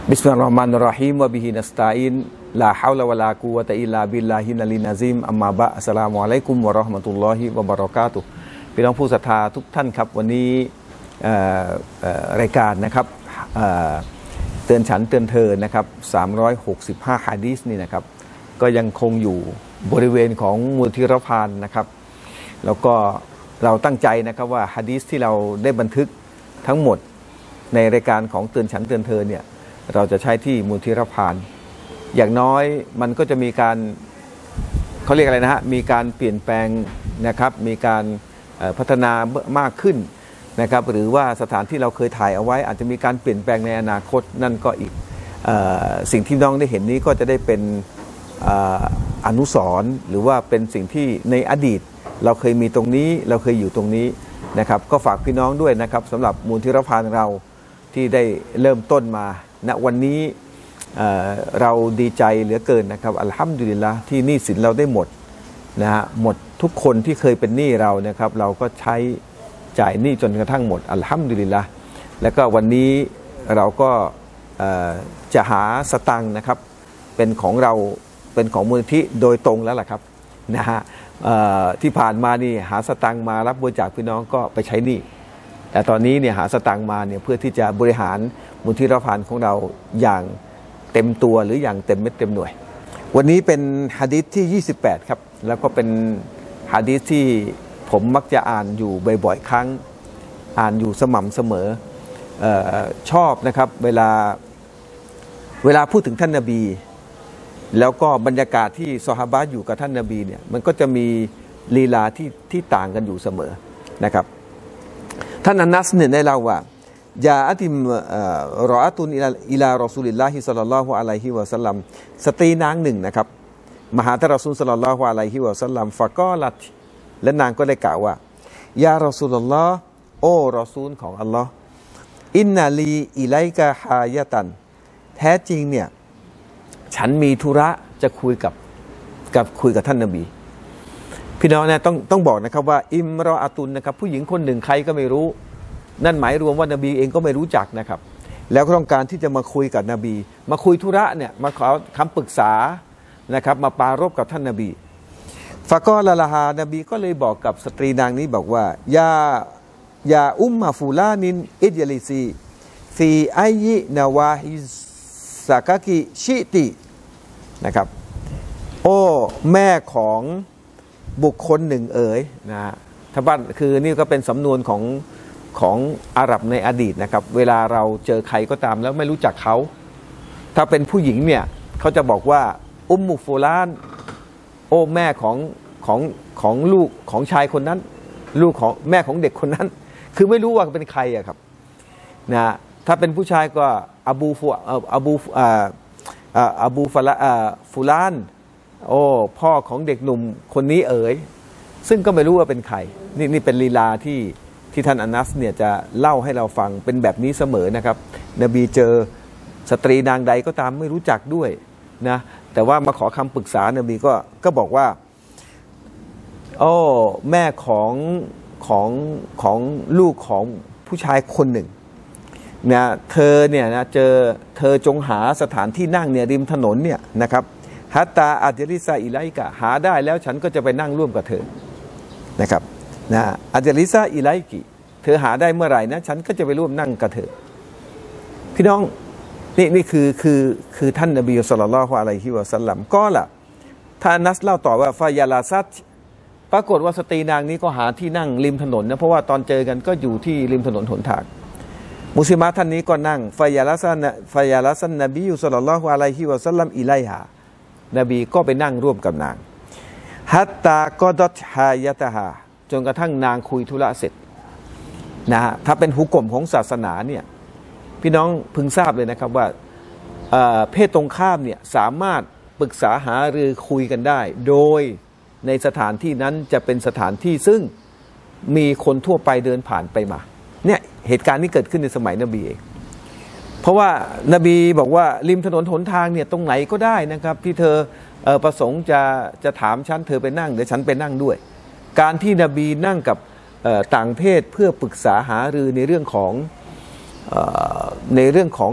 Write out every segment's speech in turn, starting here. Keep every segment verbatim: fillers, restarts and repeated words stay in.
บิสมิลลาฮิรเราะห์มานิรเราะฮีมวะบิฮินัสตะอีนลาฮาวละวะลากุวะตะอิลลาบิลลาฮิลลินอะซีมอัมมาบะอัสสลามุอะลัยกุมวะเราะห์มะตุลลอฮิวะบะเราะกาตุฮ์พี่น้องผู้ศรัทธาทุกท่านครับวันนี้รายการนะครับเตือนฉันเตือนเธอนะครับสามร้อยหกสิบห้าหะดีษนี่นะครับก็ยังคงอยู่บริเวณของมูลที่เราพานนะครับแล้วก็เราตั้งใจนะครับว่าหะดีษที่เราได้บันทึกทั้งหมดในรายการของเตือนฉันเตือนเธอเนี่ยเราจะใช้ที่มูลที่เราพานอย่างน้อยมันก็จะมีการเขาเรียกอะไรนะฮะมีการเปลี่ยนแปลงนะครับมีการพัฒนามากขึ้นนะครับหรือว่าสถานที่เราเคยถ่ายเอาไว้อาจจะมีการเปลี่ยนแปลงในอนาคตนั่นก็อีกสิ่งที่น้องได้เห็นนี้ก็จะได้เป็นอนุสรณ์หรือว่าเป็นสิ่งที่ในอดีตเราเคยมีตรงนี้เราเคยอยู่ตรงนี้นะครับก็ฝากพี่น้องด้วยนะครับสำหรับมูลที่เราพานเราที่ได้เริ่มต้นมาณวันนี้เ, เราดีใจเหลือเกินนะครับอัลฮัมดุลิลละห์ที่หนี้สินเราได้หมดนะฮะหมดทุกคนที่เคยเป็นหนี้เรานะครับเราก็ใช้จ่ายหนี้จนกระทั่งหมดอัลฮัมดุลิลละห์แล้วก็วันนี้เราก็จะหาสตังค์นะครับเป็นของเราเป็นของมูลนิธิโดยตรงแล้วล่ะครับนะฮะที่ผ่านมานี่หาสตังค์มารับบริจาคพี่น้องก็ไปใช้หนี้แต่ตอนนี้เนี่ยหาสตังค์มาเนี่ยเพื่อที่จะบริหารมูลที่เราผ่านของเราอย่างเต็มตัวหรืออย่างเต็มเม็ดเต็มหน่วยวันนี้เป็นหะดีษที่ยี่สิบแปดครับแล้วก็เป็นหะดีษที่ผมมักจะอ่านอยู่บ่อยๆครั้งอ่านอยู่สม่ำเสมอเอ่อชอบนะครับเวลาเวลาพูดถึงท่านนบีแล้วก็บรรยากาศที่ซอฮาบะห์อยู่กับท่านนบีเนี่ยมันก็จะมีลีลาที่ที่ต่างกันอยู่เสมอนะครับท่านอานัสเนี่ยได้เล่าว่ายาอัติมรออะตุนอิลาอิลารอซูลิลลาฮิศ็อลลัลลอฮุอะลัยฮิวะซัลลัมสตรีนางหนึ่งนะครับมาหาท่านรอซูลศ็อลลัลลอฮุอะลัยฮิวะซัลลัมฟะกอลัตและนางก็ได้กล่าวว่ายารอซูลุลลอฮ์โอ้รอซูลของอัลลอฮ์อินนาลีอิไลกะฮายะตันแท้จริงเนี่ยฉันมีธุระจะคุยกับกับคุยกับท่านนบีพี่น้องเนี่ยต้องต้องบอกนะครับว่าอิมรออะตุนนะครับผู้หญิงคนหนึ่งใครก็ไม่รู้นั่นหมายรวมว่านบีเองก็ไม่รู้จักนะครับแล้วก็ต้องการที่จะมาคุยกับนบีมาคุยธุระเนี่ยมาขอคำปรึกษานะครับมาปรารภกับท่านนบีฟะกอละละฮานบีก็เลยบอกกับสตรีนางนี้บอกว่ายายาอุมมาฟูลานินอิดยาลิซีฟีไอยินาวาฮิสากากิชิตินะครับโอ้แม่ของบุคคลหนึ่งเอ๋ยนะถ้าบ้านคือนี่ก็เป็นสำนวนของของอาหรับในอดีตนะครับเวลาเราเจอใครก็ตามแล้วไม่รู้จักเขาถ้าเป็นผู้หญิงเนี่ยเขาจะบอกว่าอุมมุฟูลานโอ้แม่ของของของลูกของชายคนนั้นลูกของแม่ของเด็กคนนั้นคือไม่รู้ว่าเป็นใครอะครับนะถ้าเป็นผู้ชายก็อบูฟูอบูอ่าอบูฟลาฟูลานโอ้พ่อของเด็กหนุ่มคนนี้เอ๋ยซึ่งก็ไม่รู้ว่าเป็นใครนี่นี่เป็นลีลาที่ที่ท่านอานัสเนี่ยจะเล่าให้เราฟังเป็นแบบนี้เสมอนะครับนบีเจอสตรีนางใดก็ตามไม่รู้จักด้วยนะแต่ว่ามาขอคำปรึกษานบีก็ก็บอกว่าโอ้แม่ของของของลูกของผู้ชายคนหนึ่งนะเธอเนี่ยนะเจอเธอจงหาสถานที่นั่งเนี่ยริมถนนเนี่ยนะครับฮัตตาอัจลิซาอิไลกะหาได้แล้วฉันก็จะไปนั่งร่วมกับเธอนะครับนะอัจลิซาอิไลกิเธอหาได้เมื่อไหร่นะฉันก็จะไปร่วมนั่งกับเธอพี่น้องนี่นี่คือคือคือท่านนบีศ็อลลัลลอฮุอะลัยฮิวะซัลลัมก็ล่ะท่านนัสเล่าต่อว่าฟายาลาซัตปรากฏว่าสตรีนางนี้ก็หาที่นั่งริมถนนนะเพราะว่าตอนเจอกันก็อยู่ที่ริมถนนหนทางมุสลิมะท่านนี้ก็นั่งฟายาลาซันฟายาลาซันนบีศ็อลลัลลอฮุอะลัยฮิวะซัลลัมอิไลฮานบีก็ไปนั่งร่วมกับนางฮัตตากอดอตฮายะตะฮาจนกระทั่งนางคุยธุระเสร็จนะฮะถ้าเป็นหุกกลมของศาสนาเนี่ยพี่น้องพึงทราบเลยนะครับว่าเ, เพศตรงข้ามเนี่ยสามารถปรึกษาหารือคุยกันได้โดยในสถานที่นั้นจะเป็นสถานที่ซึ่งมีคนทั่วไปเดินผ่านไปมาเนี่ยเหตุการณ์นี้เกิดขึ้นในสมัยนบีเองเพราะว่านบีบอกว่าริมถนนหนทางเนี่ยตรงไหนก็ได้นะครับที่เธอประสงค์จะจะถามฉันเธอไปนั่งเดี๋ยวฉันไปนั่งด้วยการที่นบีนั่งกับต่างเพศเพื่อปรึกษาหารือในเรื่องของในเรื่องของ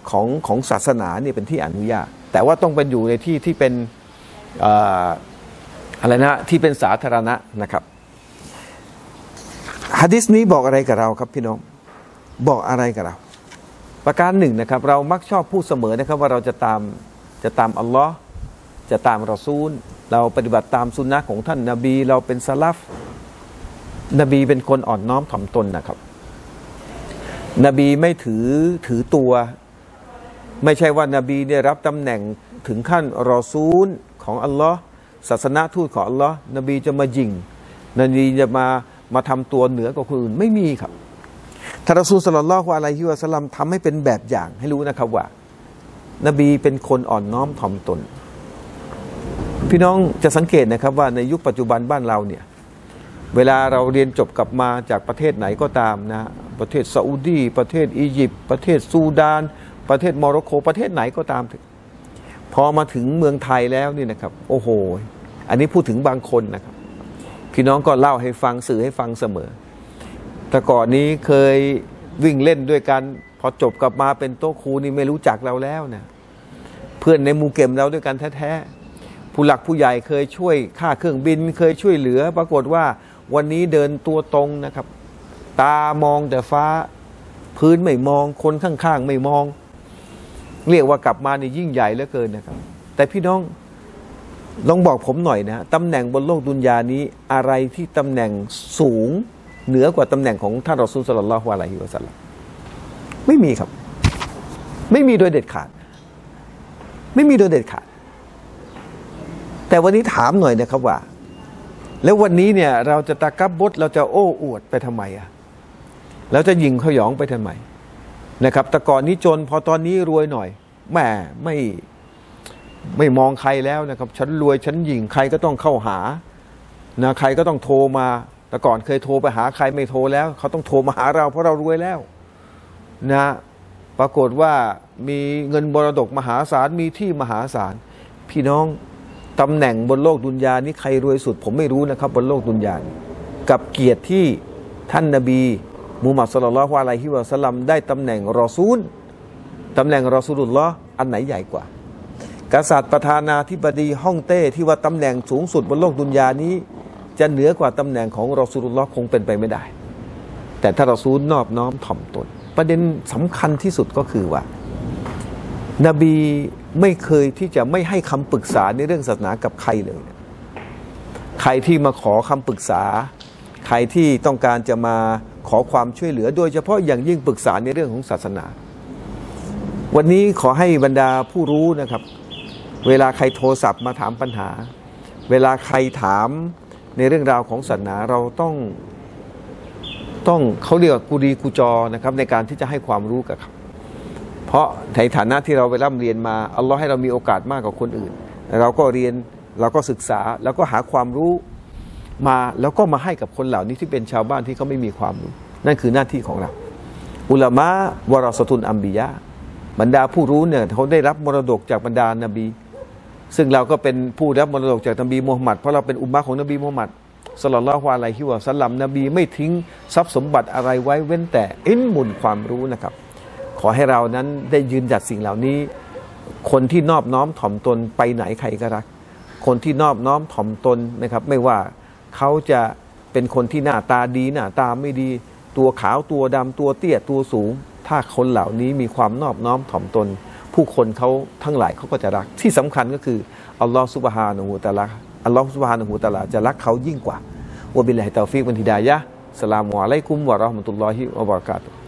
ของของศาสนาเนี่ยเป็นที่อนุญาตแต่ว่าต้องเป็นอยู่ในที่ที่เป็นอะไรนะที่เป็นสาธารณะนะครับหะดีษนี้บอกอะไรกับเราครับพี่น้องบอกอะไรกับเราประการหนึ่งนะครับเรามักชอบพูดเสมอนะครับว่าเราจะตามจะตามอัลลอฮ์จะตามรอซูลเราปฏิบัติตามสุนนะของท่านนบีเราเป็นซะลัฟนบีเป็นคนอ่อนน้อมถ่อมตนนะครับนบีไม่ถือถือตัวไม่ใช่ว่านบีได้รับตำแหน่งถึงขั้นรอซูลของอัลลอฮ์ศาสนาทูตของอัลลอฮ์นบีจะมายิงนบีจะมามาทำตัวเหนือกว่าคนอื่นไม่มีครับท่านรอซูลศ็อลลัลลอฮุอะลัยฮิวะซัลลัมทำให้เป็นแบบอย่างให้รู้นะครับว่านบีเป็นคนอ่อนน้อมถ่อมตนพี่น้องจะสังเกตนะครับว่าในยุคปัจจุบันบ้านเราเนี่ยเวลาเราเรียนจบกลับมาจากประเทศไหนก็ตามนะประเทศซาอุดีประเทศอียิปต์ประเทศซูดานประเทศโมร็อกโกประเทศไหนก็ตามพอมาถึงเมืองไทยแล้วนี่นะครับโอ้โหอันนี้พูดถึงบางคนนะครับพี่น้องก็เล่าให้ฟังสื่อให้ฟังเสมอแต่ก่อนนี้เคยวิ่งเล่นด้วยกันพอจบกลับมาเป็นโต๊ะครูนี่ไม่รู้จักเราแล้วนะเพื่อนในหมู่เก็มเราด้วยกันแท้ๆผู้หลักผู้ใหญ่เคยช่วยค่าเครื่องบินเคยช่วยเหลือปรากฏว่าวันนี้เดินตัวตรงนะครับตามองแต่ฟ้าพื้นไม่มองคนข้างๆไม่มองเรียกว่ากลับมานี่ยิ่งใหญ่เหลือเกินนะครับแต่พี่น้องลองบอกผมหน่อยนะตำแหน่งบนโลกดุนยานี้อะไรที่ตำแหน่งสูงเหนือกว่าตำแหน่งของท่านรอซูลศ็อลลัลลอฮุอะลัยฮิวะซัลลัมไม่มีครับไม่มีโดยเด็ดขาดไม่มีโดยเด็ดขาดแต่วันนี้ถามหน่อยนะครับว่าแล้ววันนี้เนี่ยเราจะตะกับบดเราจะโอ้อวดไปทำไมอ่ะเราจะยิงขยองไปทำไมนะครับแต่ก่อนนี้จนพอตอนนี้รวยหน่อยแหมไม่ไม่มองใครแล้วนะครับฉันรวยฉันยิงใครก็ต้องเข้าหานะใครก็ต้องโทรมาแต่ก่อนเคยโทรไปหาใครไม่โทรแล้วเขาต้องโทรมาหาเราเพราะเรารวยแล้วนะปรากฏว่ามีเงินมรดกมหาศาลมีที่มหาศาลพี่น้องตำแหน่งบนโลกดุนยานี้ใครรวยสุดผมไม่รู้นะครับบนโลกดุนยากับเกียรติที่ท่านนบีมุฮัมมัดศ็อลลัลลอฮุอะลัยฮิวะซัลลัมได้ตำแหน่งรอซูลตำแหน่งรอซูลุลลอฮ์อันไหนใหญ่กว่ากษัตริย์ประธานาธิบดีฮ่องเต้ที่ว่าตำแหน่งสูงสุดบนโลกดุนยานี้จะเหนือกว่าตำแหน่งของรอซูลุลลอฮ์คงเป็นไปไม่ได้แต่ถ้ารอซูลนอบน้อมถ่อมตนประเด็นสำคัญที่สุดก็คือว่านบีไม่เคยที่จะไม่ให้คำปรึกษาในเรื่องศาสนากับใครเลยใครที่มาขอคำปรึกษาใครที่ต้องการจะมาขอความช่วยเหลือโดยเฉพาะอย่างยิ่งปรึกษาในเรื่องของศาสนาวันนี้ขอให้บรรดาผู้รู้นะครับเวลาใครโทรศัพท์มาถามปัญหาเวลาใครถามในเรื่องราวของศาสนาเราต้องต้องเขาเรียกว่ากุรีกุจอนะครับในการที่จะให้ความรู้กับเขาเพราะในฐานะที่เราไปร่ำเรียนมาอัลลอฮ์ให้เรามีโอกาสมากกว่าคนอื่นเราก็เรียนเราก็ศึกษาแล้วก็หาความรู้มาแล้วก็มาให้กับคนเหล่านี้ที่เป็นชาวบ้านที่เขาไม่มีความรู้นั่นคือหน้าที่ของเราอุลามะวะรอซะตุลอัมบิยะบรรดาผู้รู้เนี่ยเขาได้รับมรดกจากบรรดานบีซึ่งเราก็เป็นผู้รับมรดกจากนบีมูฮัมหมัดเพราะเราเป็นอุมมะของนบีมูฮัมหมัดศ็อลลัลลอฮุอะลัยฮิวะซัลลัมนบีไม่ทิ้งทรัพย์สมบัติอะไรไว้เว้นแต่อิลมุลความรู้นะครับขอให้เรานั้นได้ยืนหยัดสิ่งเหล่านี้คนที่นอบน้อมถ่อมตนไปไหนใครก็รักคนที่นอบน้อมถ่อมตนนะครับไม่ว่าเขาจะเป็นคนที่หน้าตาดีหน้าตาไม่ดีตัวขาวตัวดำตัวเตี้ยตัวสูงถ้าคนเหล่านี้มีความนอบน้อมถ่อมตนผู้คนเขาทั้งหลายเขาก็จะรักที่สำคัญก็คืออัลลอฮฺซุบฮานะฮูวะตะอาลาอัลลอฮฺซุบฮานะฮูวะตะอาลาจะรักเขายิ่งกว่าวะบิลลาฮิตตอฟิกวัลฮิดายะฮ์อัสสลามุอะลัยกุมวะเราะห์มะตุลลอฮิวะบะเราะกาตุฮ์